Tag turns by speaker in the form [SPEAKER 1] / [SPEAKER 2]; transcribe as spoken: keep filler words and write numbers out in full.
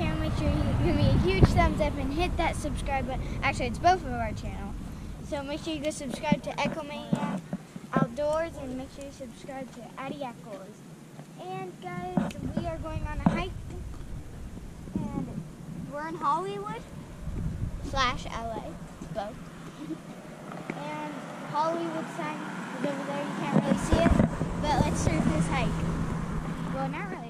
[SPEAKER 1] channel, make sure you give me a huge thumbs up and hit that subscribe button. Actually, it's both of our channels. So make sure you go subscribe to Echo Maniac Outdoors and make sure you subscribe to Addy Echoes. And guys, we are going on a hike. And we're in Hollywood slash L A, both. And Hollywood sign is over there. You can't really see it. But let's start this hike. Well, not really.